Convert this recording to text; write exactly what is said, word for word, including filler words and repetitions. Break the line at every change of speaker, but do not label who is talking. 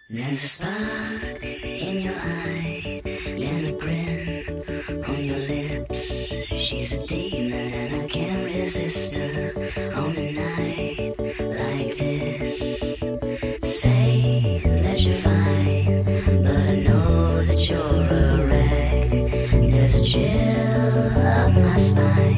There's a spark in your eye and a grin on your lips. She's a demon and I can't resist her on a night like this. They say that you're fine, but I know that you're a wreck. There's a chill up my spine.